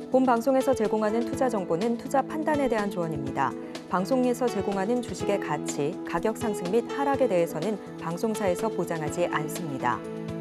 본 방송에서 제공하는 투자 정보는 투자 판단에 대한 조언입니다. 방송에서 제공하는 주식의 가치, 가격 상승 및 하락에 대해서는 방송사에서 보장하지 않습니다.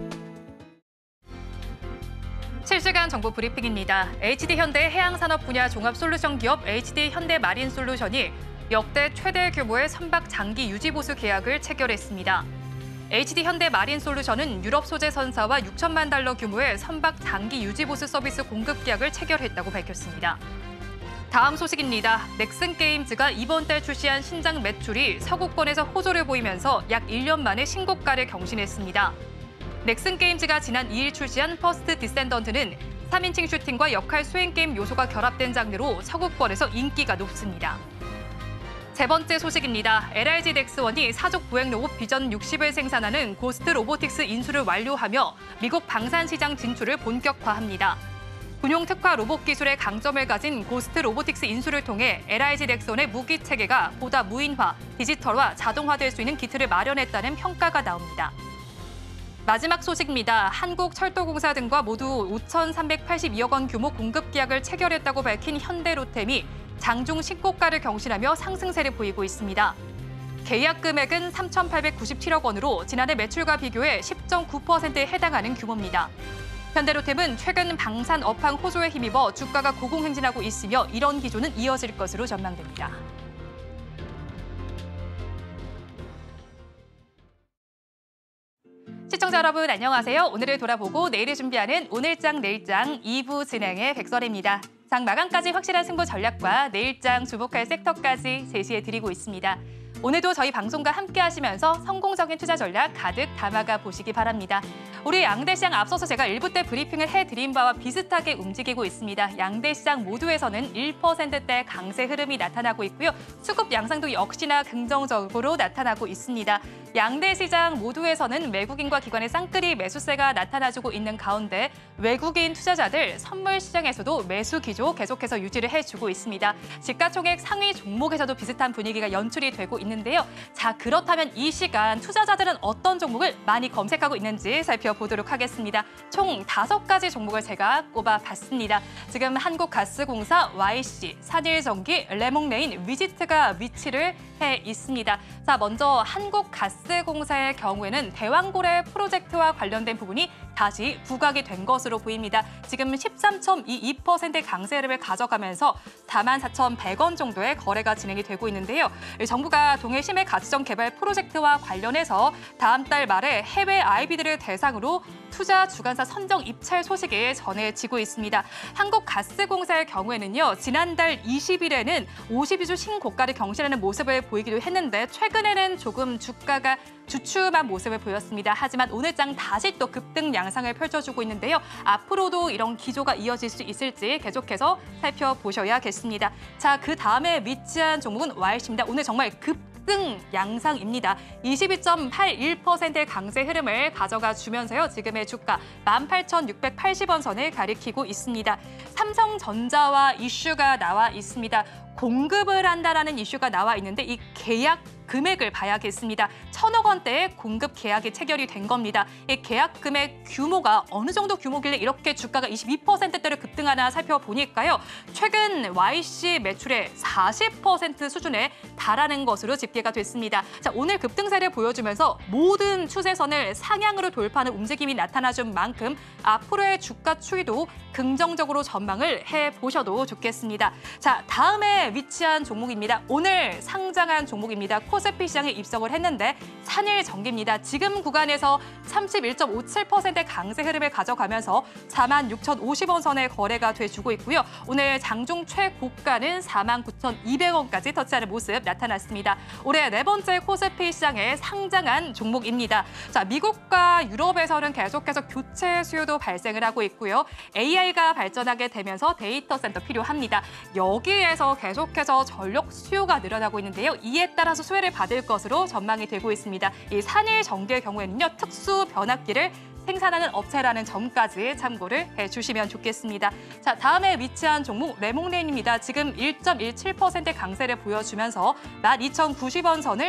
실시간 정보 브리핑입니다. HD현대 해양산업 분야 종합솔루션 기업 HD현대마린솔루션이 역대 최대 규모의 선박 장기 유지보수 계약을 체결했습니다. HD현대마린솔루션은 유럽 소재 선사와 6천만 달러 규모의 선박 장기 유지보수 서비스 공급 계약을 체결했다고 밝혔습니다. 다음 소식입니다. 넥슨게임즈가 이번 달 출시한 신작 매출이 서구권에서 호조를 보이면서 약 1년 만에 신고가를 경신했습니다. 넥슨게임즈가 지난 2일 출시한 퍼스트 디센던트는 3인칭 슈팅과 역할 수행 게임 요소가 결합된 장르로 서구권에서 인기가 높습니다. 세 번째 소식입니다. LIG 넥스원이 사족 보행 로봇 비전 60을 생산하는 고스트 로보틱스 인수를 완료하며 미국 방산 시장 진출을 본격화합니다. 군용 특화 로봇 기술의 강점을 가진 고스트 로보틱스 인수를 통해 LIG 넥스원의 무기 체계가 보다 무인화, 디지털화, 자동화될 수 있는 기틀을 마련했다는 평가가 나옵니다. 마지막 소식입니다. 한국철도공사 등과 모두 5,382억 원 규모 공급 계약을 체결했다고 밝힌 현대로템이 장중 신고가를 경신하며 상승세를 보이고 있습니다. 계약 금액은 3,897억 원으로 지난해 매출과 비교해 10.9%에 해당하는 규모입니다. 현대로템은 최근 방산 업황 호조에 힘입어 주가가 고공행진하고 있으며 이런 기조는 이어질 것으로 전망됩니다. 시청자 여러분 안녕하세요. 오늘을 돌아보고 내일을 준비하는 오늘장 내일장 2부 진행의 백설입니다. 장 마감까지 확실한 승부 전략과 내일장 주목할 섹터까지 제시해 드리고 있습니다. 오늘도 저희 방송과 함께 하시면서 성공적인 투자 전략 가득 담아가 보시기 바랍니다. 우리 양대시장 앞서서 제가 1부 때 브리핑을 해드린 바와 비슷하게 움직이고 있습니다. 양대시장 모두에서는 1%대 강세 흐름이 나타나고 있고요. 수급 양상도 역시나 긍정적으로 나타나고 있습니다. 양대시장 모두에서는 외국인과 기관의 쌍끌이 매수세가 나타나주고 있는 가운데 외국인 투자자들 선물 시장에서도 매수 기조 계속해서 유지를 해주고 있습니다. 시가총액 상위 종목에서도 비슷한 분위기가 연출이 되고 있는데요. 자, 그렇다면 이 시간 투자자들은 어떤 종목을 많이 검색하고 있는지 살펴보도록 하겠습니다. 총 5가지 종목을 제가 꼽아봤습니다. 지금 한국가스공사, YC, 산일전기, 레몽레인, 위지트가 위치를 해 있습니다. 자, 먼저 한국가스공사의 경우에는 대왕고래 프로젝트와 관련된 부분이 다시 부각이 된 것으로 보입니다. 지금 13.22% 강세 흐름을 가져가면서 44,100원 정도의 거래가 진행이 되고 있는데요. 정부가 동해 심해 가치정 개발 프로젝트와 관련해서 다음 달 말에 해외 IB들을 대상으로 투자 주관사 선정 입찰 소식이 전해지고 있습니다. 한국가스공사의 경우에는요, 지난달 20일에는 52주 신고가를 경신하는 모습을 보이기도 했는데 최근에는 조금 주가가 주춤한 모습을 보였습니다. 하지만 오늘장 다시 또 급등 양상을 펼쳐주고 있는데요. 앞으로도 이런 기조가 이어질 수 있을지 계속해서 살펴보셔야겠습니다. 자, 그 다음에 위치한 종목은 YC입니다. 오늘 정말 급등 양상입니다. 22.81%의 강세 흐름을 가져가 주면서요. 지금의 주가 18,680원 선을 가리키고 있습니다. 삼성전자와 이슈가 나와 있습니다. 공급을 한다라는 이슈가 나와 있는데 이 계약 금액을 봐야겠습니다. 1,000억 원대의 공급 계약이 체결이 된 겁니다. 이 계약 금액 규모가 어느 정도 규모길래 이렇게 주가가 22%대를 급등하나 살펴보니까요. 최근 YC 매출의 40% 수준에 달하는 것으로 집계가 됐습니다. 자, 오늘 급등세를 보여주면서 모든 추세선을 상향으로 돌파하는 움직임이 나타나준 만큼 앞으로의 주가 추이도 긍정적으로 전망을 해보셔도 좋겠습니다. 자, 다음에 위치한 종목입니다. 오늘 상장한 종목입니다. 코스피 시장에 입성을 했는데 산일전기입니다. 지금 구간에서 31.57%의 강세 흐름을 가져가면서 46,050원 선의 거래가 돼주고 있고요. 오늘 장중 최고가는 49,200원까지 터치하는 모습 나타났습니다. 올해 4번째 코스피 시장에 상장한 종목입니다. 자, 미국과 유럽에서는 계속해서 교체 수요도 발생을 하고 있고요. AI가 발전하게 되면서 데이터 센터 필요합니다. 여기에서 계속해서 전력 수요가 늘어나고 있는데요. 이에 따라서 수혜를 받을 것으로 전망이 되고 있습니다. 이 산일전기의 경우에는요, 특수 변압기를 생산하는 업체라는 점까지 참고를 해주시면 좋겠습니다. 자, 다음에 위치한 종목 레몽레인입니다. 지금 1.17%의 강세를 보여주면서 12,090원 선을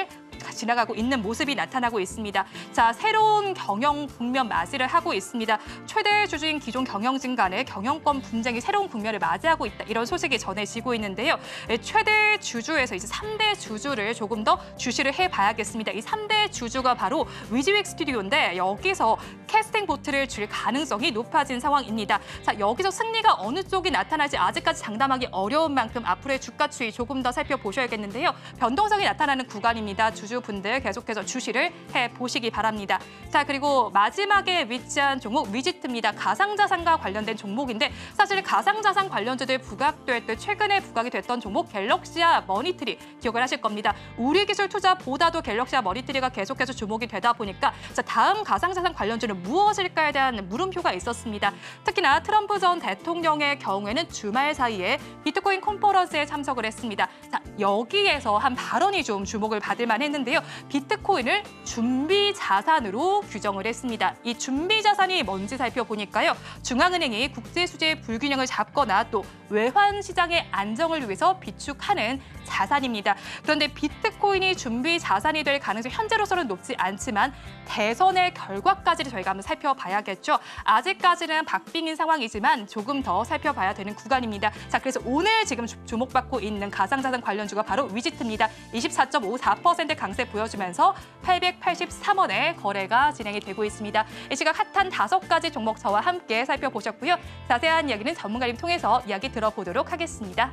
지나가고 있는 모습이 나타나고 있습니다. 자, 새로운 경영 국면 맞이를 하고 있습니다. 최대 주주인 기존 경영진 간의 경영권 분쟁이 새로운 국면을 맞이하고 있다. 이런 소식이 전해지고 있는데요. 최대 주주에서 이제 3대 주주를 조금 더 주시를 해봐야겠습니다. 이 3대 주주가 바로 위즈윅 스튜디오인데 여기서 캐스팅 보트를 줄 가능성이 높아진 상황입니다. 자, 여기서 승리가 어느 쪽이 나타날지 아직까지 장담하기 어려운 만큼 앞으로의 주가 추이 조금 더 살펴보셔야겠는데요. 변동성이 나타나는 구간입니다. 주주분들 계속해서 주시를 해보시기 바랍니다. 자, 그리고 마지막에 위치한 종목 위지트입니다. 가상자산과 관련된 종목인데 사실 가상자산 관련주들 부각될 때 최근에 부각이 됐던 종목 갤럭시아 머니트리 기억을 하실 겁니다. 우리 기술 투자보다도 갤럭시아 머니트리가 계속해서 주목이 되다 보니까 자, 다음 가상자산 관련주는 무엇일까에 대한 물음표가 있었습니다. 특히나 트럼프 전 대통령의 경우에는 주말 사이에 비트코인 컨퍼런스에 참석을 했습니다. 자, 여기에서 한 발언이 좀 주목을 받을 만했는데요. 비트코인을 준비 자산으로 규정을 했습니다. 이 준비 자산이 뭔지 살펴보니까요. 중앙은행이 국제 수재 불균형을 잡거나 또 외환 시장의 안정을 위해서 비축하는 자산입니다. 그런데 비트코인이 준비 자산이 될 가능성이 현재로서는 높지 않지만 대선의 결과까지를 저희가 한번 살펴봐야겠죠. 아직까지는 박빙인 상황이지만 조금 더 살펴봐야 되는 구간입니다. 자, 그래서 오늘 지금 주목받고 있는 가상자산 관련주가 바로 위지트입니다. 24.54% 강세 보여주면서 883원에 거래가 진행이 되고 있습니다. 이 시각 핫한 5가지 종목 저와 함께 살펴보셨고요. 자세한 이야기는 전문가님 통해서 이야기 들어보도록 하겠습니다.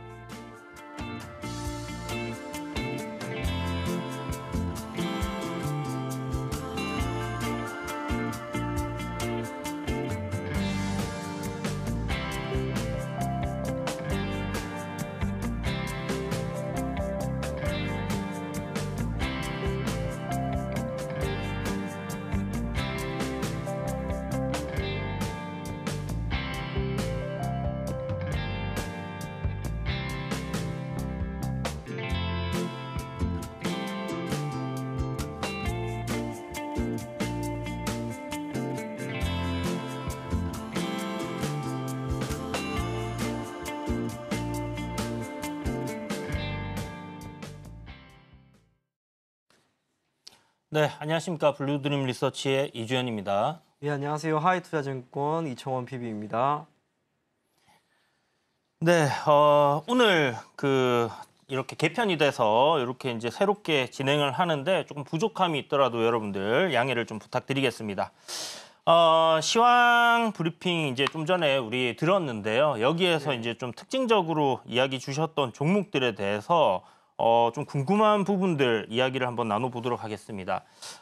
네, 안녕하십니까. 블루드림 리서치의 이주연입니다. 네, 안녕하세요. 하이투자증권 이청원 PB입니다. 네, 오늘 이렇게 개편이 돼서 이렇게 이제 새롭게 진행을 하는데 조금 부족함이 있더라도 여러분들 양해를 좀 부탁드리겠습니다. 시황 브리핑 이제 좀 전에 우리 들었는데요. 여기에서 이제 좀 특징적으로 이야기 주셨던 종목들에 대해서 좀 궁금한 부분들 이야기를 한번 나눠보도록 하겠습니다.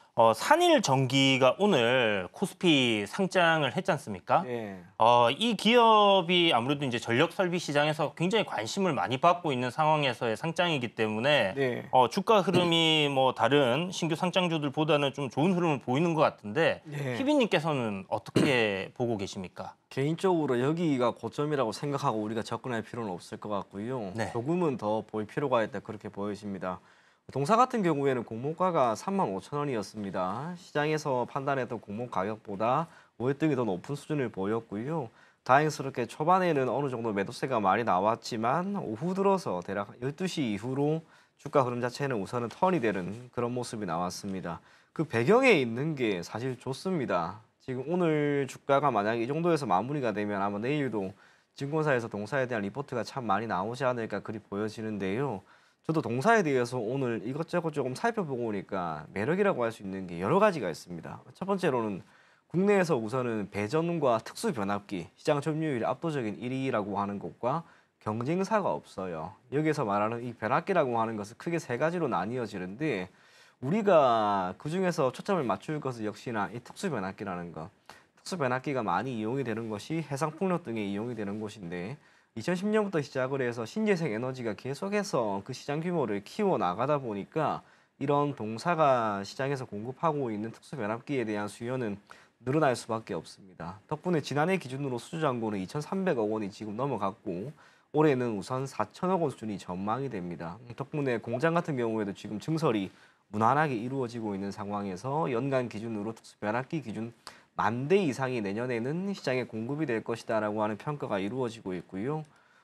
산일전기가 오늘 코스피 상장을 했지 않습니까? 네. 이 기업이 아무래도 이제 전력 설비 시장에서 굉장히 관심을 많이 받고 있는 상황에서의 상장이기 때문에 네. 주가 흐름이 뭐 다른 신규 상장주들보다는 좀 좋은 흐름을 보이는 것 같은데 네. PB님께서는 어떻게 보고 계십니까? 개인적으로 여기가 고점이라고 생각하고 우리가 접근할 필요는 없을 것 같고요. 네. 조금은 더 볼 필요가 있다 그렇게 보여집니다. 동사 같은 경우에는 공모가가 35,000원이었습니다. 시장에서 판단했던 공모 가격보다 월등히 더 높은 수준을 보였고요. 다행스럽게 초반에는 어느 정도 매도세가 많이 나왔지만 오후 들어서 대략 12시 이후로 주가 흐름 자체는 우선은 턴이 되는 그런 모습이 나왔습니다. 그 배경에 있는 게 사실 좋습니다. 지금 오늘 주가가 만약에 이 정도에서 마무리가 되면 아마 내일도 증권사에서 동사에 대한 리포트가 참 많이 나오지 않을까 그리 보여지는데요. 저도 동사에 대해서 오늘 이것저것 조금 살펴보고 오니까 매력이라고 할 수 있는 게 여러 가지가 있습니다. 첫 번째로는 국내에서 우선은 배전과 특수 변압기 시장 점유율이 압도적인 1위라고 하는 것과 경쟁사가 없어요. 여기서 말하는 이 변압기라고 하는 것은 크게 세 가지로 나뉘어지는데 우리가 그중에서 초점을 맞출 것은 역시나 이 특수 변압기라는 것. 특수 변압기가 많이 이용이 되는 것이 해상풍력 등에 이용이 되는 곳인데 2010년부터 시작을 해서 신재생 에너지가 계속해서 그 시장 규모를 키워 나가다 보니까 이런 동사가 시장에서 공급하고 있는 특수 변압기에 대한 수요는 늘어날 수밖에 없습니다. 덕분에 지난해 기준으로 수주 잔고는 2,300억 원이 지금 넘어갔고 올해는 우선 4천억 원 수준이 전망이 됩니다. 덕분에 공장 같은 경우에도 지금 증설이 무난하게 이루어지고 있는 상황에서 연간 기준으로 특수 변압기 기준 10,000대 이상이 내년에는 시장에 공급이 될 것이다라고 하는 평가가 이루어지고 있고요.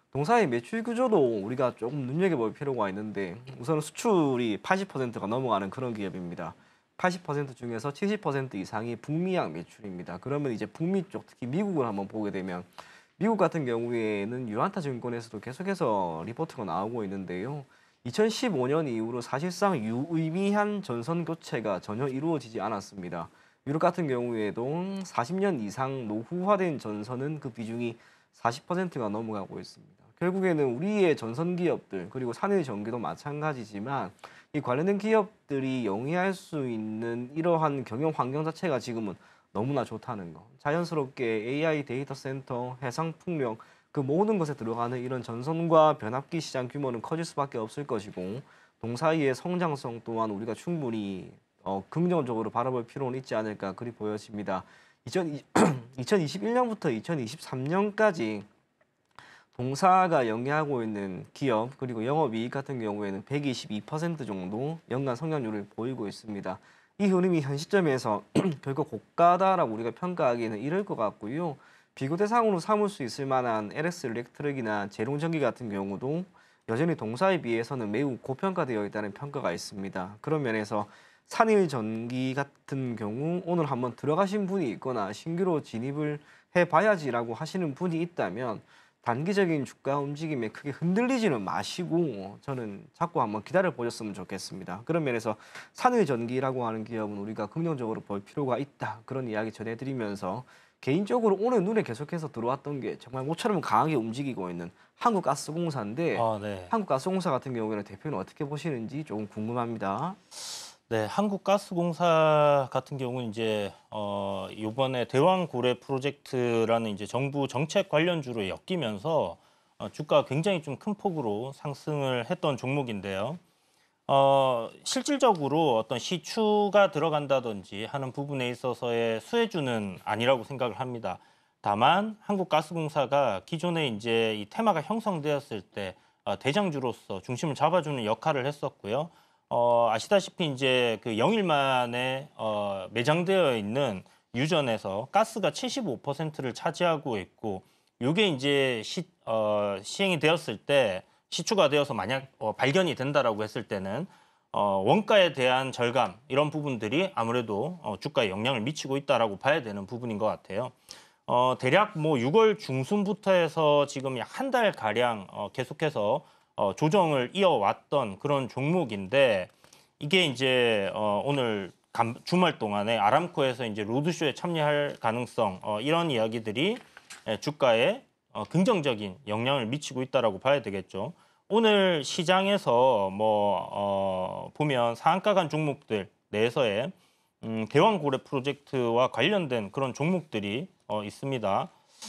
동사의 매출 구조도 우리가 조금 눈여겨볼 필요가 있는데 우선 수출이 80%가 넘어가는 그런 기업입니다. 80% 중에서 70% 이상이 북미양 매출입니다. 그러면 이제 북미 쪽, 특히 미국을 한번 보게 되면 미국 같은 경우에는 유안타 증권에서도 계속해서 리포트가 나오고 있는데요. 2015년 이후로 사실상 유의미한 전선 교체가 전혀 이루어지지 않았습니다. 유럽 같은 경우에도 40년 이상 노후화된 전선은 그 비중이 40%가 넘어가고 있습니다. 결국에는 우리의 전선 기업들 그리고 산일 전기도 마찬가지지만 이 관련된 기업들이 영위할 수 있는 이러한 경영 환경 자체가 지금은 너무나 좋다는 거. 자연스럽게 AI 데이터 센터, 해상 풍력 그 모든 것에 들어가는 이런 전선과 변압기 시장 규모는 커질 수밖에 없을 것이고 동사의 성장성 또한 우리가 충분히 긍정적으로 바라볼 필요는 있지 않을까 그리 보여집니다. 2021년부터 2023년까지 동사가 영위하고 있는 기업 그리고 영업이익 같은 경우에는 122% 정도 연간 성장률을 보이고 있습니다. 이 흐름이 현 시점에서 결국 고가다라고 우리가 평가하기에는 이를 것 같고요. 비교 대상으로 삼을 수 있을 만한 LS 일렉트릭이나 재롱전기 같은 경우도 여전히 동사에 비해서는 매우 고평가되어 있다는 평가가 있습니다. 그런 면에서 산일전기 같은 경우 오늘 한번 들어가신 분이 있거나 신규로 진입을 해봐야지라고 하시는 분이 있다면 단기적인 주가 움직임에 크게 흔들리지는 마시고 저는 자꾸 한번 기다려 보셨으면 좋겠습니다. 그런 면에서 산일전기라고 하는 기업은 우리가 긍정적으로 볼 필요가 있다. 그런 이야기 전해드리면서 개인적으로 오늘 눈에 계속해서 들어왔던 게 정말 모처럼 강하게 움직이고 있는 한국가스공사인데 네. 한국가스공사 같은 경우에는 대표는 어떻게 보시는지 조금 궁금합니다. 네, 한국가스공사 같은 경우는 이제 이번에 대왕고래 프로젝트라는 이제 정부 정책 관련주로 엮이면서 주가가 굉장히 좀 큰 폭으로 상승을 했던 종목인데요. 실질적으로 어떤 시추가 들어간다든지 하는 부분에 있어서의 수혜주는 아니라고 생각을 합니다. 다만 한국가스공사가 기존에 이제 이 테마가 형성되었을 때 대장주로서 중심을 잡아주는 역할을 했었고요. 아시다시피 이제 그 영일 만에 매장되어 있는 유전에서 가스가 75%를 차지하고 있고, 이게 이제 시행이 되었을 때 시추가 되어서 만약 발견이 된다라고 했을 때는 원가에 대한 절감 이런 부분들이 아무래도 주가에 영향을 미치고 있다라고 봐야 되는 부분인 것 같아요. 대략 뭐 6월 중순부터 해서 지금 약 한 달 가량 계속해서 조정을 이어왔던 그런 종목인데, 이게 이제 오늘 주말 동안에 아람코에서 이제 로드쇼에 참여할 가능성 이런 이야기들이 주가에 긍정적인 영향을 미치고 있다라고 봐야 되겠죠. 오늘 시장에서 보면 상한가 간 종목들 내에서의 대왕고래 프로젝트와 관련된 그런 종목들이 있습니다.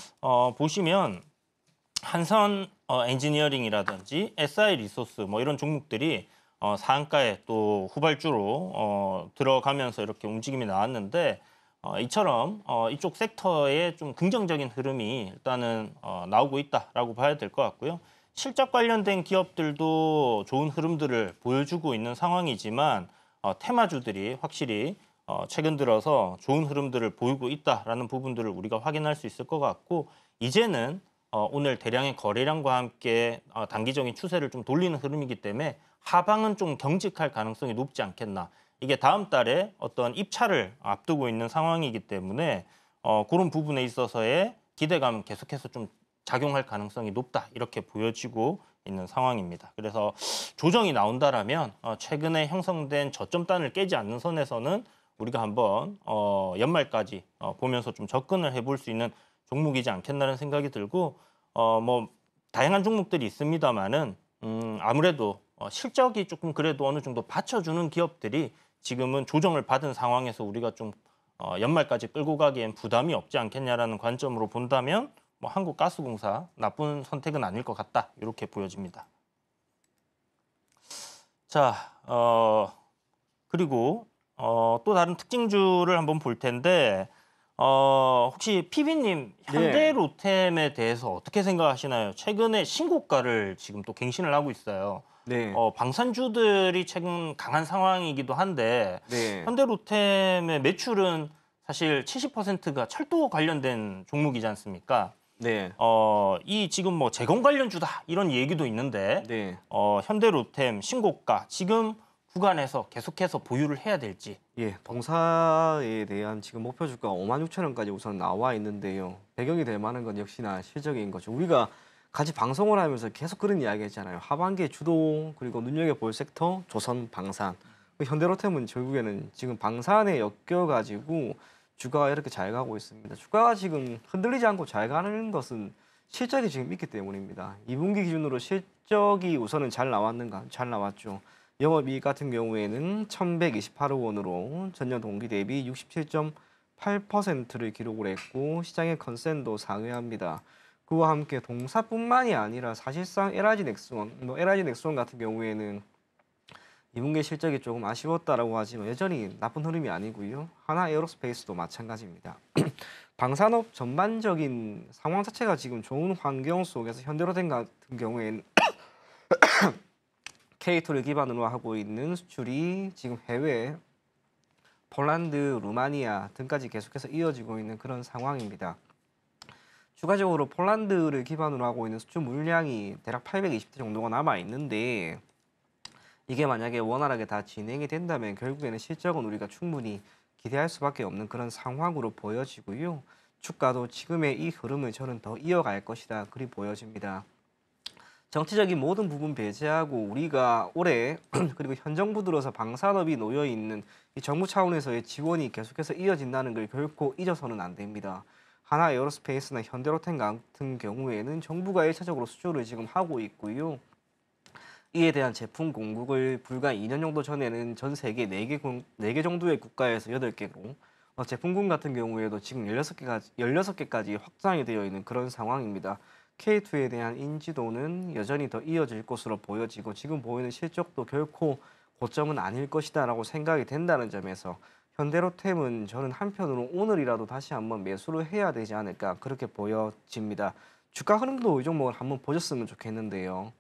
보시면 한선 엔지니어링이라든지 SI 리소스 이런 종목들이 상한가에 또 후발주로 들어가면서 이렇게 움직임이 나왔는데, 이처럼 이쪽 섹터에 좀 긍정적인 흐름이 일단은 나오고 있다라고 봐야 될 것 같고요. 실적 관련된 기업들도 좋은 흐름들을 보여주고 있는 상황이지만 테마주들이 확실히 최근 들어서 좋은 흐름들을 보이고 있다라는 부분들을 우리가 확인할 수 있을 것 같고, 이제는 오늘 대량의 거래량과 함께 단기적인 추세를 좀 돌리는 흐름이기 때문에 하방은 좀 경직할 가능성이 높지 않겠나. 이게 다음 달에 어떤 입찰을 앞두고 있는 상황이기 때문에 그런 부분에 있어서의 기대감은 계속해서 좀 작용할 가능성이 높다, 이렇게 보여지고 있는 상황입니다. 그래서 조정이 나온다라면 최근에 형성된 저점단을 깨지 않는 선에서는 우리가 한번 연말까지 보면서 좀 접근을 해볼 수 있는 종목이지 않겠나라는 생각이 들고, 다양한 종목들이 있습니다만은 아무래도 실적이 조금 그래도 어느 정도 받쳐주는 기업들이 지금은 조정을 받은 상황에서 우리가 좀 연말까지 끌고 가기엔 부담이 없지 않겠냐라는 관점으로 본다면 한국가스공사 나쁜 선택은 아닐 것 같다, 이렇게 보여집니다. 자, 그리고 또 다른 특징주를 한번 볼 텐데, 혹시 피비님 현대로템에 대해서 어떻게 생각하시나요? 최근에 신고가를 지금 또 갱신을 하고 있어요. 네. 방산주들이 최근 강한 상황이기도 한데, 네. 현대로템의 매출은 사실 70%가 철도 관련된 종목이지 않습니까? 네. 이 지금 뭐 재건 관련주다 이런 얘기도 있는데 네. 현대로템, 신고가 지금 구간에서 계속해서 보유를 해야 될지. 예, 동사에 대한 지금 목표 주가가 56,000원까지 우선 나와 있는데요. 배경이 될 만한 건 역시나 실적인 거죠. 우리가 같이 방송을 하면서 계속 그런 이야기 했잖아요. 하반기에 주도 그리고 눈여겨볼 섹터 조선 방산. 현대로템은 결국에는 지금 방산에 엮여가지고 주가가 이렇게 잘 가고 있습니다. 주가가 지금 흔들리지 않고 잘 가는 것은 실적이 지금 있기 때문입니다. 2분기 기준으로 실적이 우선은 잘 나왔는가? 잘 나왔죠. 영업이익 같은 경우에는 1,128억 원으로 전년 동기 대비 67.8%를 기록을 했고 시장의 컨센도 상회합니다. 그와 함께 동사뿐만이 아니라 사실상 LIG 넥스원 같은 경우에는 2분기 실적이 조금 아쉬웠다라고 하지만 여전히 나쁜 흐름이 아니고요. 하나 에어로스페이스도 마찬가지입니다. 방산업 전반적인 상황 자체가 지금 좋은 환경 속에서 현대로템 같은 경우에는 K2를 기반으로 하고 있는 수출이 지금 해외 폴란드, 루마니아 등까지 계속해서 이어지고 있는 그런 상황입니다. 추가적으로 폴란드를 기반으로 하고 있는 수출 물량이 대략 820대 정도가 남아 있는데 이게 만약에 원활하게 다 진행이 된다면 결국에는 실적은 우리가 충분히 기대할 수밖에 없는 그런 상황으로 보여지고요. 주가도 지금의 이 흐름을 저는 더 이어갈 것이다 그리 보여집니다. 정치적인 모든 부분 배제하고 우리가 올해 그리고 현 정부 들어서 방산업이 놓여 있는 이 정부 차원에서의 지원이 계속해서 이어진다는 걸 결코 잊어서는 안 됩니다. 하나 에어로스페이스나 현대로템 같은 경우에는 정부가 1차적으로 수주를 지금 하고 있고요. 이에 대한 제품 공급을 불과 2년 정도 전에는 전 세계 4개 정도의 국가에서 8개로 제품군 같은 경우에도 지금 16개까지 확장이 되어 있는 그런 상황입니다. K2에 대한 인지도는 여전히 더 이어질 것으로 보여지고 지금 보이는 실적도 결코 고점은 아닐 것이다 라고 생각이 된다는 점에서 현대로템은 저는 한편으로 오늘이라도 다시 한번 매수를 해야 되지 않을까 그렇게 보여집니다. 주가 흐름도 이 종목을 한번 보셨으면 좋겠는데요.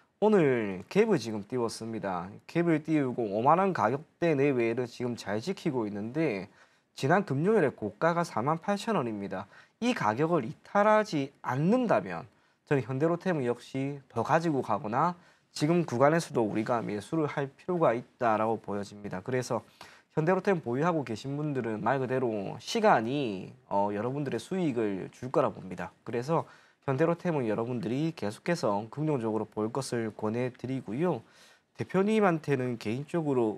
오늘 갭을 지금 띄웠습니다. 갭을 띄우고 5만 원 가격대 내외를 지금 잘 지키고 있는데 지난 금요일에 고가가 48,000원입니다. 이 가격을 이탈하지 않는다면 저는 현대로템은 역시 더 가지고 가거나 지금 구간에서도 우리가 매수를 할 필요가 있다라고 보여집니다. 그래서 현대로템 보유하고 계신 분들은 말 그대로 시간이 여러분들의 수익을 줄 거라 봅니다. 그래서 현대로템은 여러분들이 계속해서 긍정적으로 볼 것을 권해드리고요. 대표님한테는 개인적으로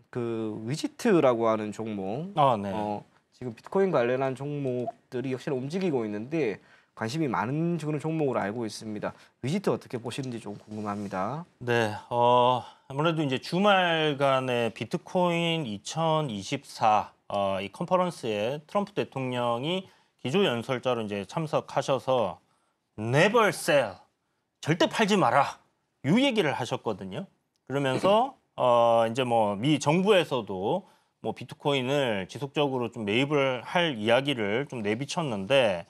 그 위지트라고 하는 종목, 네. 지금 비트코인 관련한 종목들이 역시나 움직이고 있는데 관심이 많은 그런 종목으로 알고 있습니다. 위지트 어떻게 보시는지 좀 궁금합니다. 네, 아무래도 이제 주말간의 비트코인 2024 이 컨퍼런스에 트럼프 대통령이 기조연설자로 이제 참석하셔서 Never sell, 절대 팔지 마라 이 얘기를 하셨거든요. 그러면서 이제 뭐 미 정부에서도 뭐 비트코인을 지속적으로 좀 매입을 할 이야기를 좀 내비쳤는데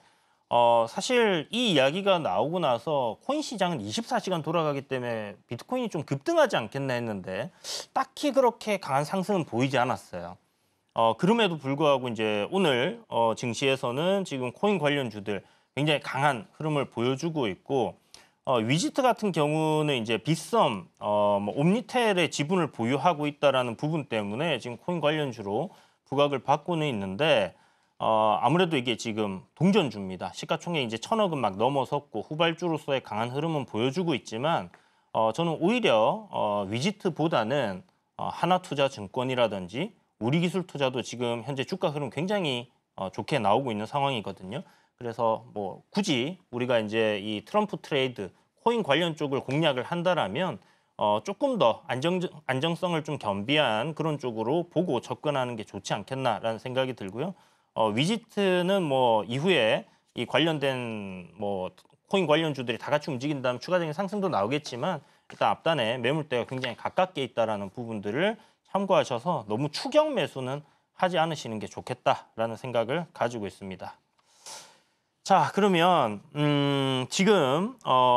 사실 이 이야기가 나오고 나서 코인 시장은 24시간 돌아가기 때문에 비트코인이 좀 급등하지 않겠나 했는데 딱히 그렇게 강한 상승은 보이지 않았어요. 그럼에도 불구하고 이제 오늘 증시에서는 지금 코인 관련주들 굉장히 강한 흐름을 보여주고 있고 위지트 같은 경우는 이제 빗썸, 뭐 옴니텔의 지분을 보유하고 있다라는 부분 때문에 지금 코인 관련주로 부각을 받고는 있는데 아무래도 이게 지금 동전주입니다. 시가총액 이제 1,000억은 막 넘어섰고 후발주로서의 강한 흐름은 보여주고 있지만 저는 오히려 위지트보다는 하나투자증권이라든지 우리기술투자도 지금 현재 주가 흐름 굉장히 좋게 나오고 있는 상황이거든요. 그래서 뭐 굳이 우리가 이제 이 트럼프 트레이드 코인 관련 쪽을 공략을 한다라면 조금 더 안정성을 좀 겸비한 그런 쪽으로 보고 접근하는 게 좋지 않겠나라는 생각이 들고요. 위지트는 뭐 이후에 이 관련된 뭐 코인 관련주들이 다 같이 움직인다면 추가적인 상승도 나오겠지만 일단 앞단에 매물대가 굉장히 가깝게 있다라는 부분들을 참고하셔서 너무 추격 매수는 하지 않으시는 게 좋겠다라는 생각을 가지고 있습니다. 자, 그러면 지금